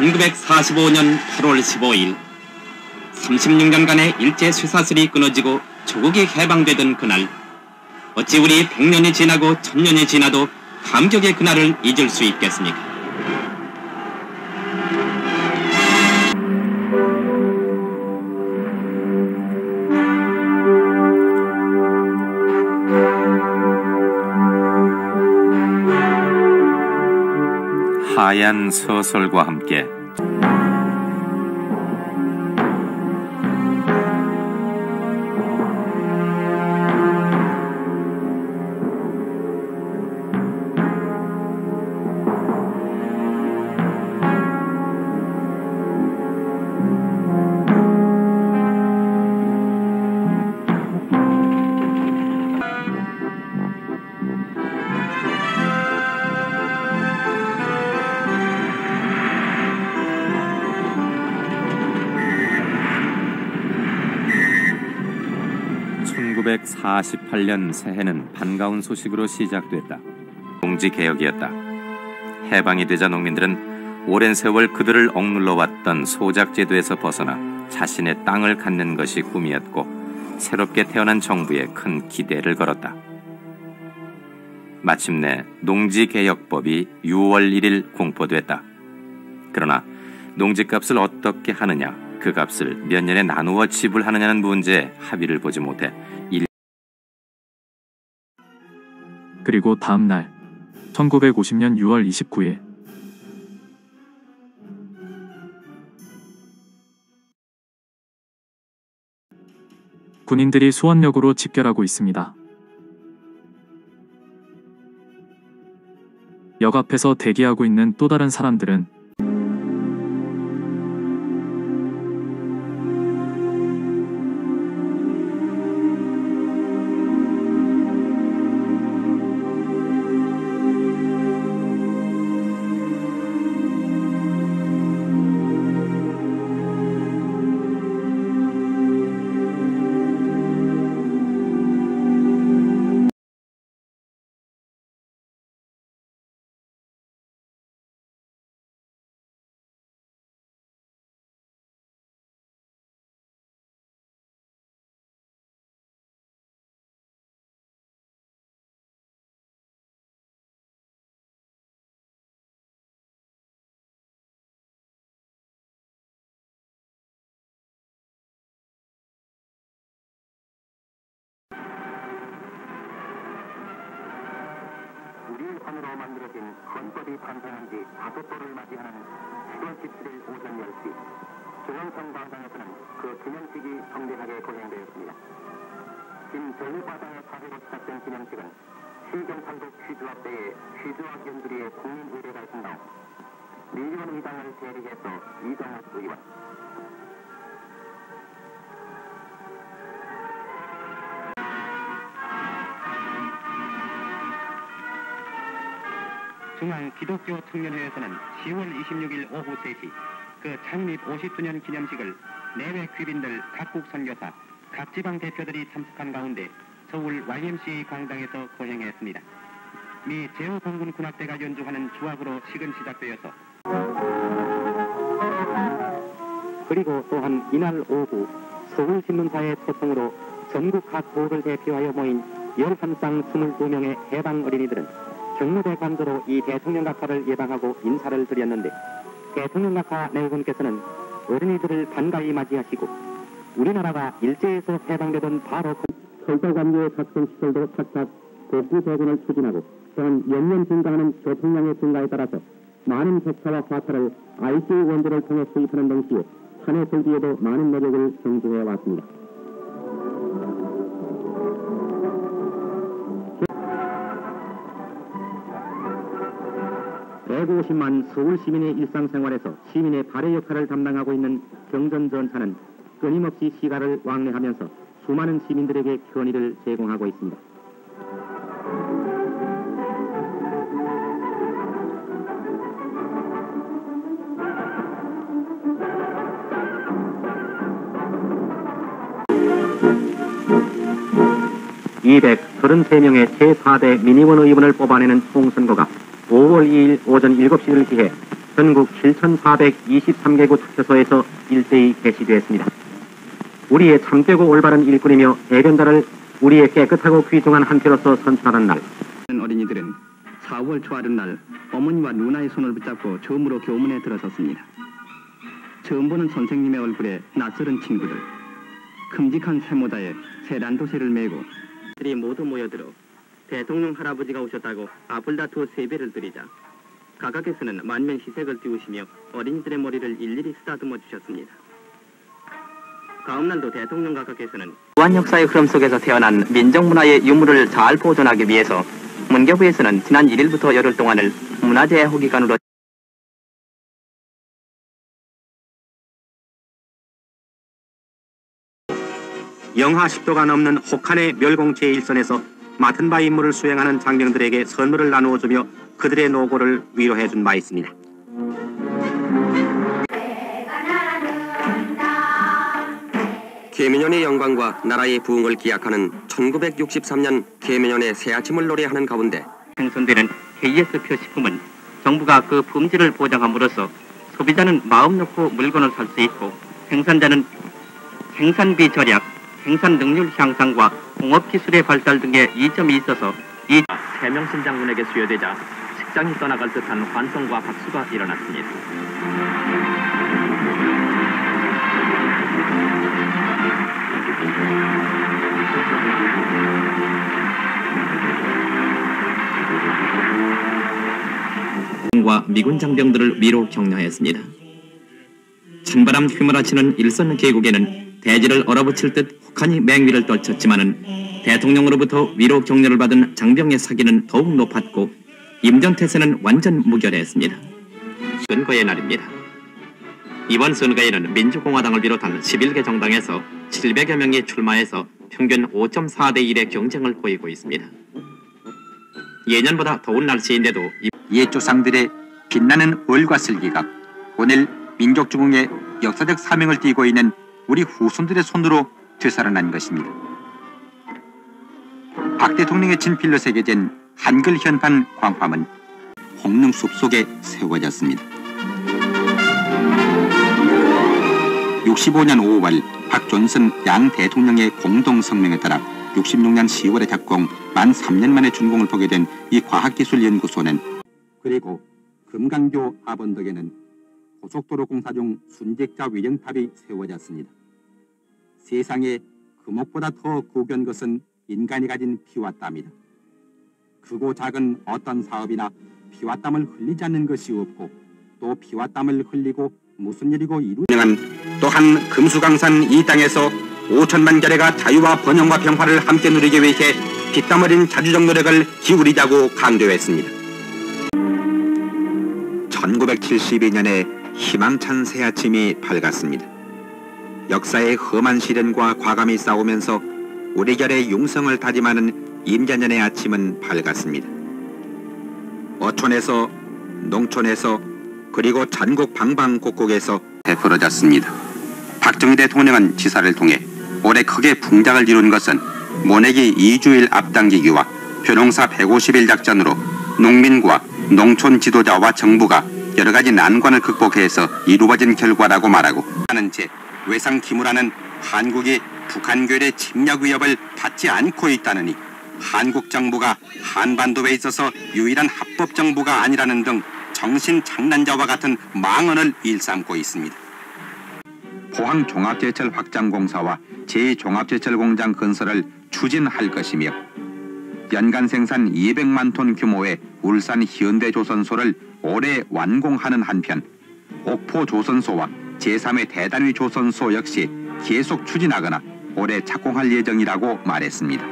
1945년 8월 15일 36년간의 일제 쇠사슬이 끊어지고 조국이 해방되던 그날, 어찌 우리 100년이 지나고 1000년이 지나도 감격의 그날을 잊을 수 있겠습니까? 하얀 서설과 함께 (1948년) 새해는 반가운 소식으로 시작됐다. 농지개혁이었다. 해방이 되자 농민들은 오랜 세월 그들을 억눌러왔던 소작제도에서 벗어나 자신의 땅을 갖는 것이 꿈이었고, 새롭게 태어난 정부에 큰 기대를 걸었다. 마침내 농지개혁법이 6월 1일 공포됐다. 그러나 농지값을 어떻게 하느냐, 그 값을 몇 년에 나누어 지불하느냐는 문제에 합의를 보지 못해 그리고 다음 날 1950년 6월 29일 군인들이 수원역으로 집결하고 있습니다. 역 앞에서 대기하고 있는 또 다른 사람들은 우리 손으로 만들어진 헌법이 탄생한 지 5도를 맞이하는 7월 17일 오전 10시, 중앙청 광장에서는 그 기념식이 성대하게 거행되었습니다. 김정일 과장의 사회로 시작된 기념식은 시경탄국 퀴즈학대의 퀴즈학 연구리의 국민의례가 있은 다음 미리원 의장을 대리해서 이정욱 의원, 중앙기독교청년회에서는 10월 26일 오후 3시 그 창립 50주년 기념식을 내외 귀빈들, 각국 선교사, 각 지방 대표들이 참석한 가운데 서울 YMCA 광장에서 거행했습니다. 미 제후공군 군악대가 연주하는 주악으로 식은 시작되어서, 그리고 또한 이날 오후 서울신문사의 초청으로 전국 각 도를 대표하여 모인 11쌍 22명의 해방 어린이들은 경무대 관저로 이 대통령각하를 예방하고 인사를 드렸는데, 대통령각하 내후군께서는 어린이들을 반가이 맞이하시고 우리나라가 일제에서 해방되던 바로 철도관료의 작성시설도 착착 복구 재건을 추진하고, 또한 연년 증가하는 교통량의 증가에 따라서 많은 격차와 화차를 IC 원조를 통해 수입하는 동시에 산해 설비에도 많은 노력을 경주해 왔습니다. 대구 50만 서울 시민의 일상생활에서 시민의 발해 역할을 담당하고 있는 경전전차는 끊임없이 시가를 왕래하면서 수많은 시민들에게 편의를 제공하고 있습니다. (233명의 제4대 미니원 의원을 뽑아내는 총선거가 5월 2일 오전 7시를 기해 전국 7,423개구 투표소에서 일제히 개시되었습니다. 우리의 참되고 올바른 일꾼이며 대변자를 우리의 깨끗하고 귀중한 한 표로서 선출하는 날. 어린이들은 4월 초하룻 날 어머니와 누나의 손을 붙잡고 처음으로 교문에 들어섰습니다. 처음 보는 선생님의 얼굴에 낯설은 친구들, 큼직한 세모자에 새 란도새를 메고 들이 모두 모여들어 대통령 할아버지가 오셨다고 아플다투어 세배를 드리자 각하께서는 만면 희색을 띄우시며 어린이들의 머리를 일일이 쓰다듬어 주셨습니다. 다음날도 대통령 각하께서는 무한 역사의 흐름 속에서 태어난 민족문화의 유물을 잘 보존하기 위해서 문교부에서는 지난 1일부터 열흘 동안을 문화재 호기간으로 영하 10도가 넘는 혹한의 멸공 제1선에서 맡은 바 임무를 수행하는 장병들에게 선물을 나누어주며 그들의 노고를 위로해준 바 있습니다. 계면연의 영광과 나라의 부흥을 기약하는 1963년 계면연의 새아침을 노래하는 가운데 생산되는 KS표 식품은 정부가 그 품질을 보장함으로써 소비자는 마음 놓고 물건을 살 수 있고 생산자는 생산비 절약, 생산 능률 향상과 공업기술의 발달 등의 이점이 있어서 이 태명신 장군에게 수여되자 식장이 떠나갈 듯한 환성과 박수가 일어났습니다. 과 미군 장병들을 위로 격려했습니다. 찬바람 휘몰아치는 일선 계곡에는 대지를 얼어붙일 듯 혹한이 맹위를 떨쳤지만은 대통령으로부터 위로 격려를 받은 장병의 사기는 더욱 높았고 임전태세는 완전 무결했습니다. 선거의 날입니다. 이번 선거에는 민주공화당을 비롯한 11개 정당에서 700여 명이 출마해서 평균 5.4대 1의 경쟁을 보이고 있습니다. 예년보다 더운 날씨인데도 옛 조상들의 빛나는 얼과 슬기가 오늘 민족중흥의 역사적 사명을 띠고 있는 우리 후손들의 손으로 되살아난 것입니다. 박 대통령의 친필로 새겨진 한글 현판 광화문 홍릉숲 속에 세워졌습니다. 65년 5월 박 존슨 양 대통령의 공동성명에 따라 66년 10월에 작공 만 3년 만에 준공을 보게 된 이 과학기술연구소는 그리고 금강교 하번덕에는 고속도로 공사 중 순직자 위령탑이 세워졌습니다. 세상에 금옥보다 더 고귀한 것은 인간이 가진 피와 땀이다. 크고 작은 어떤 사업이나 피와 땀을 흘리지 않는 것이 없고 또 피와 땀을 흘리고 무슨 일이고 이루는 또한 금수강산 이 땅에서 5천만 결의가 자유와 번영과 평화를 함께 누리기 위해 피땀 어린 자주적 노력을 기울이자고 강조했습니다. 1972년에 희망찬 새아침이 밝았습니다. 역사의 험한 시련과 과감히 싸우면서 우리 결의 융성을 다짐하는 임자년의 아침은 밝았습니다. 어촌에서 농촌에서 그리고 전국 방방곡곡에서 베풀어졌습니다. 박정희 대통령은 지사를 통해 올해 크게 풍작을 이룬 것은 모내기 2주일 앞당기기와 벼농사 150일 작전으로 농민과 농촌 지도자와 정부가 여러가지 난관을 극복해서 이루어진 결과라고 말하고 하는 채 외상 기무라는 한국이 북한교의 침략 위협을 받지 않고 있다느니 한국 정부가 한반도에 있어서 유일한 합법 정부가 아니라는 등 정신장난자와 같은 망언을 일삼고 있습니다. 포항 종합제철 확장공사와 제2종합제철공장 건설을 추진할 것이며 연간 생산 200만 톤 규모의 울산 현대조선소를 올해 완공하는 한편 옥포조선소와 제3회 대단위 조선소 역시 계속 추진하거나 올해 착공할 예정이라고 말했습니다.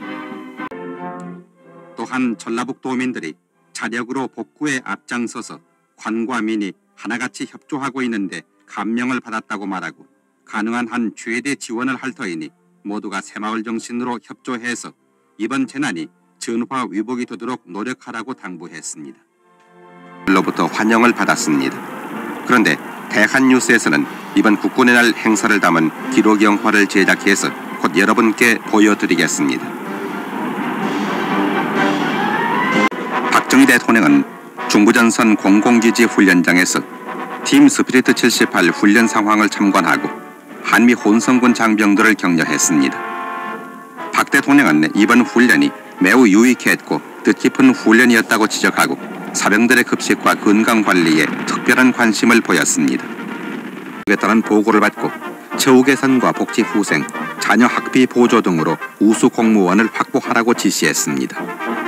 또한 전라북도민들이 자력으로 복구에 앞장서서 관과 민이 하나같이 협조하고 있는데 감명을 받았다고 말하고 가능한 한 최대 지원을 할 터이니 모두가 새마을 정신으로 협조해서 이번 재난이 전화 위복이 되도록 노력하라고 당부했습니다. 로부터 환영을 받았습니다. 그런데 대한뉴스에서는 이번 국군의 날 행사를 담은 기록 영화를 제작해서 곧 여러분께 보여드리겠습니다. 박정희 대통령은 중부전선 공공기지 훈련장에서 팀 스피리트 78 훈련 상황을 참관하고 한미 혼성군 장병들을 격려했습니다. 박 대통령은 이번 훈련이 매우 유익했고 뜻깊은 훈련이었다고 지적하고 사병들의 급식과 건강관리에 특별한 관심을 보였습니다. 에 따른 보고를 받고 처우 개선과 복지 후생, 자녀 학비 보조 등으로 우수 공무원을 확보하라고 지시했습니다.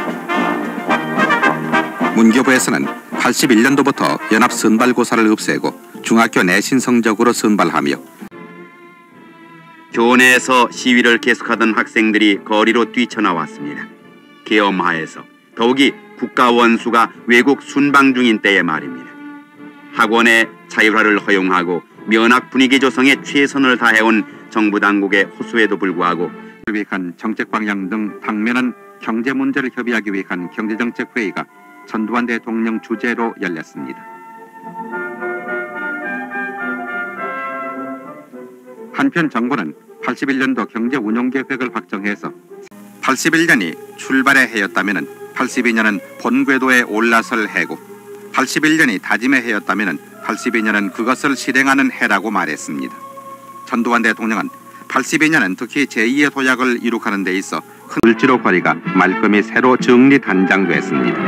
문교부에서는 81년도부터 연합 선발고사를 없애고 중학교 내신 성적으로 선발하며 교내에서 시위를 계속하던 학생들이 거리로 뛰쳐나왔습니다. 계엄하에서 더욱이 국가 원수가 외국 순방 중인 때의 말입니다. 학원의 자율화를 허용하고 면학 분위기 조성에 최선을 다해온 정부 당국의 호소에도 불구하고 위한 정책 방향 등 당면한 경제 문제를 협의하기 위한 경제정책회의가 전두환 대통령 주재로 열렸습니다. 한편 정부는 81년도 경제운용계획을 확정해서 81년이 출발의 해였다면 82년은 본궤도에 올라설 해고 81년이 다짐의 해였다면 82년은 그것을 실행하는 해라고 말했습니다. 전두환 대통령은 82년은 특히 제2의 도약을 이룩하는 데 있어 큰 을지로 거리가 말끔히 새로 정리 단장됐습니다.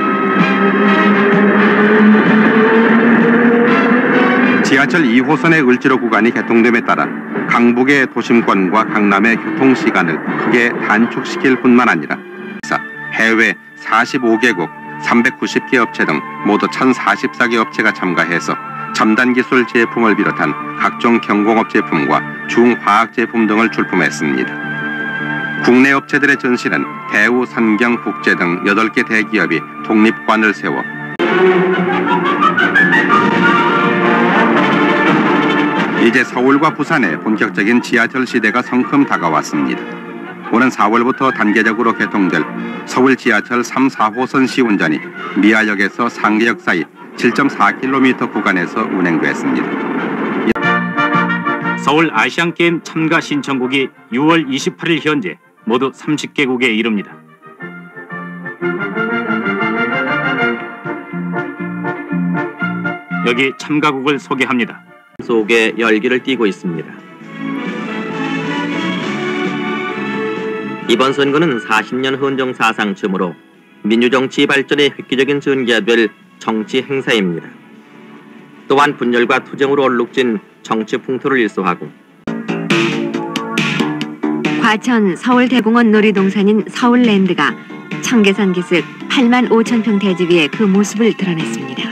지하철 2호선의 을지로 구간이 개통됨에 따라 강북의 도심권과 강남의 교통시간을 크게 단축시킬 뿐만 아니라 해외 45개국 390개 업체 등 모두 1044개 업체가 참가해서 첨단기술 제품을 비롯한 각종 경공업 제품과 중화학 제품 등을 출품했습니다. 국내 업체들의 전시는 대우, 삼경, 국제 등 8개 대기업이 독립관을 세워 이제 서울과 부산에 본격적인 지하철 시대가 성큼 다가왔습니다. 오는 4월부터 단계적으로 개통될 서울 지하철 3, 4호선 시운전이 미아역에서 상계역 사이 7.4km 구간에서 운행됐습니다. 서울 아시안게임 참가 신청국이 6월 28일 현재 모두 30개국에 이릅니다. 여기 참가국을 소개합니다. 속에 열기를 띠고 있습니다. 이번 선거는 40년 헌정 사상 처음으로 민주정치 발전의 획기적인 전개가 될 정치 행사입니다. 또한 분열과 투쟁으로 얼룩진 정치 풍토를 일소하고 과천 서울대공원 놀이동산인 서울랜드가 청계산 기슭 8만 5천 평 대지 위에 그 모습을 드러냈습니다.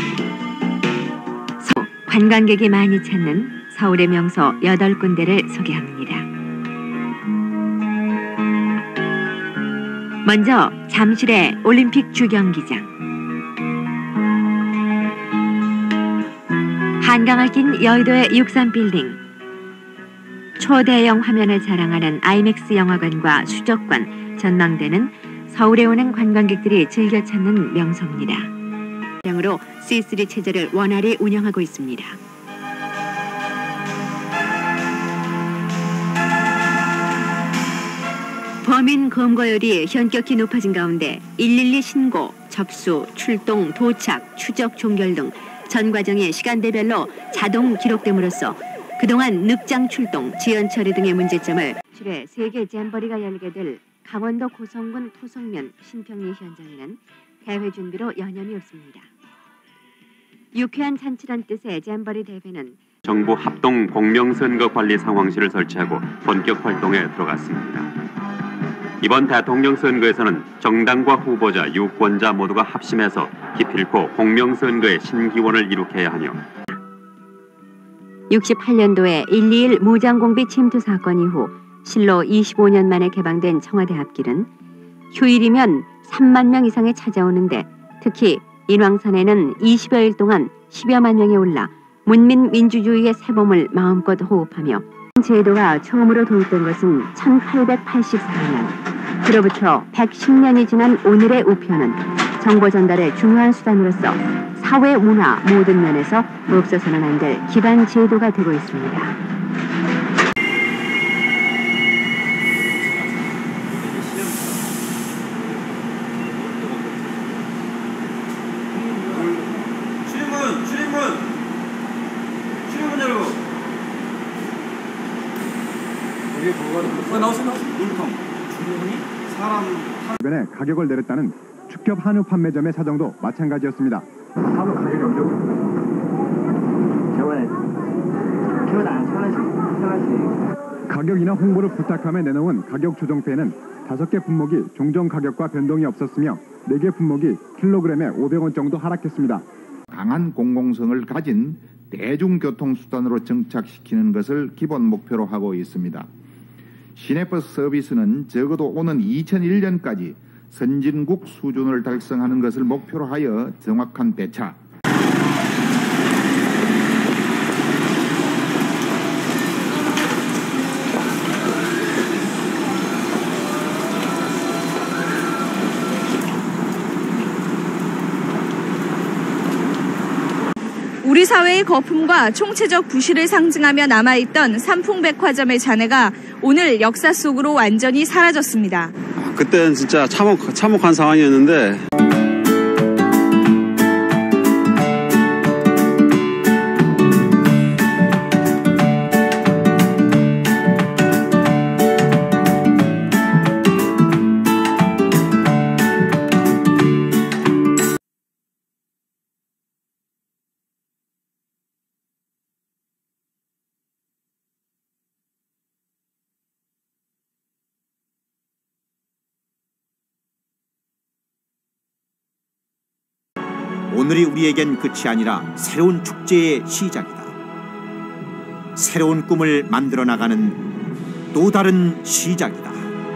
관광객이 많이 찾는 서울의 명소 8군데를 소개합니다. 먼저 잠실의 올림픽 주경기장, 한강을 낀 여의도의 63빌딩, 초대형 화면을 자랑하는 아이맥스 영화관과 수족관, 전망대는 서울에 오는 관광객들이 즐겨 찾는 명소입니다. 으로 C3 체제를 원활히 운영하고 있습니다. 범인 검거율이 현격히 높아진 가운데 112 신고, 접수, 출동, 도착, 추적, 종결 등 전 과정이 시간대별로 자동 기록됨으로써 그동안 늑장 출동, 지연 처리 등의 문제점을 7회 세계 잼버리가 열게 될 강원도 고성군 토성면 신평리 현장에는 대회 준비로 여념이 없습니다. 유쾌한 잔치란 뜻의 잼버리 대회는 정부 합동 공명선거관리 상황실을 설치하고 본격 활동에 들어갔습니다. 이번 대통령 선거에서는 정당과 후보자, 유권자 모두가 합심해서 기필코 공명선거의 신기원을 이룩해야 하며 68년도에 121 무장공비 침투 사건 이후 실로 25년 만에 개방된 청와대 앞길은 휴일이면 3만 명 이상이 찾아오는데 특히 인왕산에는 20여일 동안 10여만 명이 올라 문민민주주의의 새봄을 마음껏 호흡하며 제도가 처음으로 도입된 것은 1884년. 그로부터 110년이 지난 오늘의 우표는 정보 전달의 중요한 수단으로서 사회 문화 모든 면에서 없어서는 안 될 기반 제도가 되고 있습니다. 주변에 가격을 내렸다는 축협 한우 판매점의 사정도 마찬가지였습니다. 한우 가격이 어떻게 저번에 키로당 1,000원씩 가격이나 홍보를 부탁하며 내놓은 가격 조정표에는 5개 품목이 종전 가격과 변동이 없었으며 4개 품목이 킬로그램에 500원 정도 하락했습니다. 강한 공공성을 가진 대중교통수단으로 정착시키는 것을 기본 목표로 하고 있습니다. 시내버스 서비스는 적어도 오는 2001년까지 선진국 수준을 달성하는 것을 목표로 하여 정확한 배차, 우리 사회의 거품과 총체적 부실을 상징하며 남아있던 삼풍백화점의 잔해가 오늘 역사 속으로 완전히 사라졌습니다. 그때는 진짜 참혹한 상황이었는데 오늘이 우리에겐 끝이 아니라 새로운 축제의 시작이다. 새로운 꿈을 만들어 나가는 또 다른 시작이다.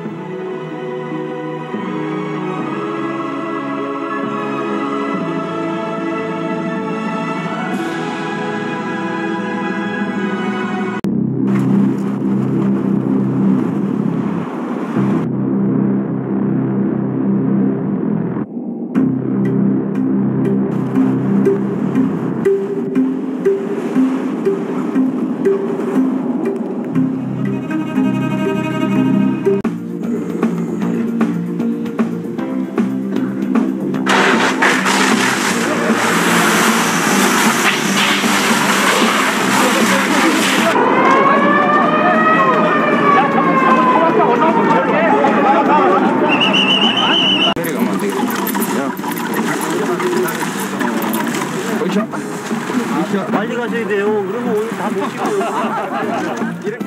빨리 가셔야 돼요. 그러면 오늘 다 못 찍어요.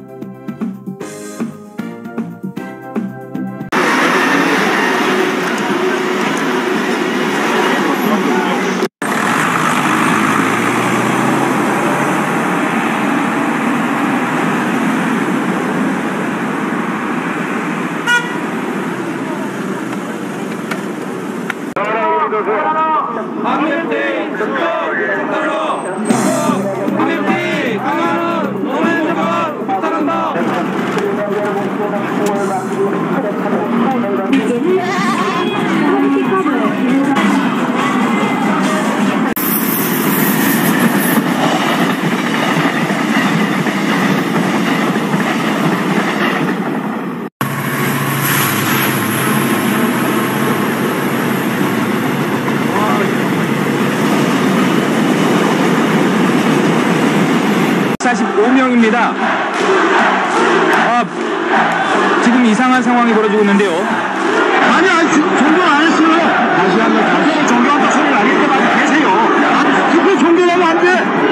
지금 이상한 상황이 벌어지고 있는데요. 아니, 종교 안 했어요. 다시 한번 종교한다 소리를 안 할 때마다 계세요. 그거 종교하면 안 돼.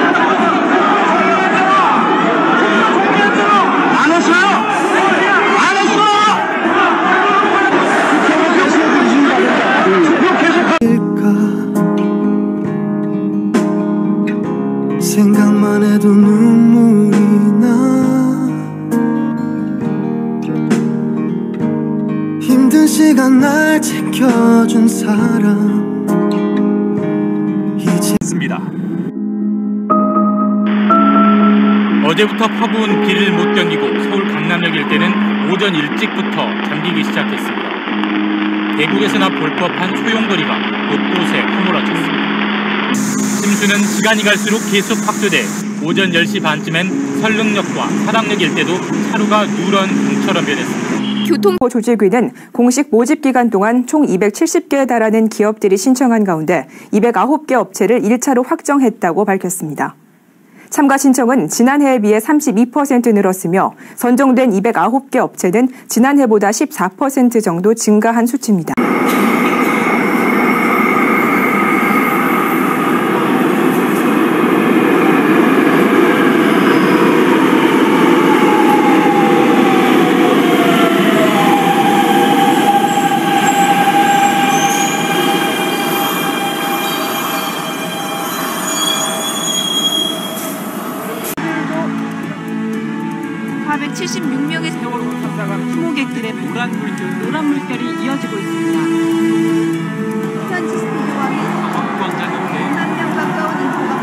안 했어요. 안 했어. 생각만 해도 눈물이 나. 힘든 시간 날 지켜준 사람 이제 있습니다. 어제부터 파고온 비를 못 견디고 서울 강남역 일대는 오전 일찍부터 잠기기 시작했습니다. 대구에서나 볼 법한 소용돌이가 곳곳에 허물어졌습니다. 침수는 시간이 갈수록 계속 확대돼 오전 10시 반쯤엔 설릉역과 사당역 일대도 차로가 누런 강처럼 변했습니다. 교통조직위는 공식 모집 기간 동안 총 270개에 달하는 기업들이 신청한 가운데 209개 업체를 1차로 확정했다고 밝혔습니다. 참가 신청은 지난해에 비해 32% 늘었으며 선정된 209개 업체는 지난해보다 14% 정도 증가한 수치입니다. 추모객들의 노란 물결이 이어지고 있습니다. 현지 스튜디오와는 5만 명 가까운 인구가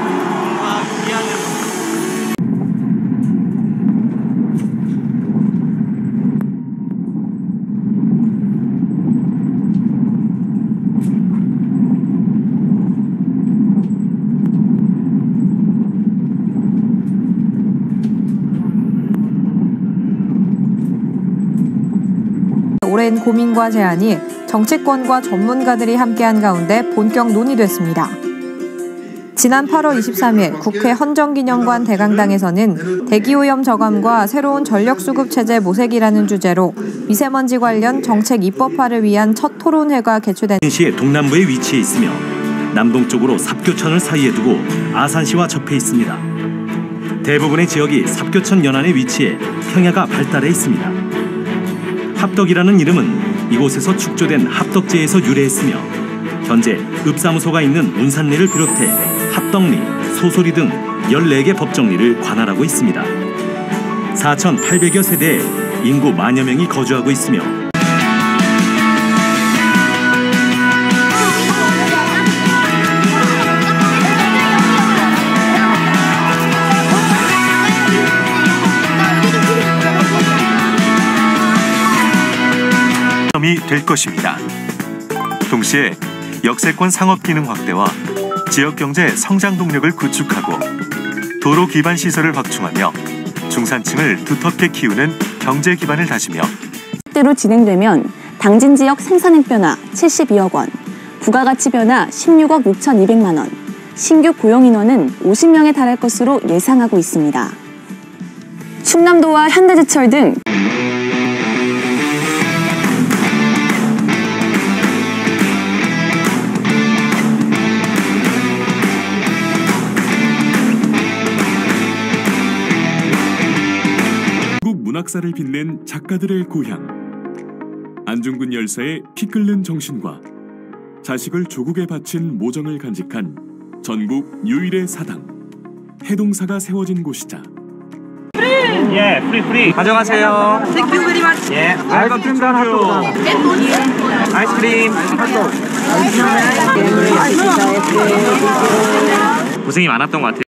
오랜 고민과 제안이 정치권과 전문가들이 함께한 가운데 본격 논의됐습니다. 지난 8월 23일 국회 헌정기념관 대강당에서는 대기오염 저감과 새로운 전력수급체제 모색이라는 주제로 미세먼지 관련 정책 입법화를 위한 첫 토론회가 개최된 시의 동남부에 위치해 있으며 남동쪽으로 삽교천을 사이에 두고 아산시와 접해 있습니다. 대부분의 지역이 삽교천 연안에 위치해 평야가 발달해 있습니다. 합덕이라는 이름은 이곳에서 축조된 합덕제에서 유래했으며 현재 읍사무소가 있는 운산리를 비롯해 합덕리, 소소리 등 14개 법정리를 관할하고 있습니다. 4,800여 세대에 인구 만여 명이 거주하고 있으며 될 것입니다. 동시에 역세권 상업 기능 확대와 지역 경제 성장 동력을 구축하고 도로 기반 시설을 확충하며 중산층을 두텁게 키우는 경제 기반을 다지며 대로 진행되면 당진 지역 생산액 변화 72억 원, 부가가치 변화 16억 6,200만 원, 신규 고용 인원은 50명에 달할 것으로 예상하고 있습니다. 충남도와 현대제철 등 문학사를 빛낸 작가들의 고향 안중근 열사의 피 끓는 정신과 자식을 조국에 바친 모정을 간직한 전국 유일의 사당 해동사가 세워진 곳이다. 예, 프리 가져가세요. Thank you very much. 예, 아이스크림 단 핫도그. 아이스크림. 고생이 많았던 것 같아요.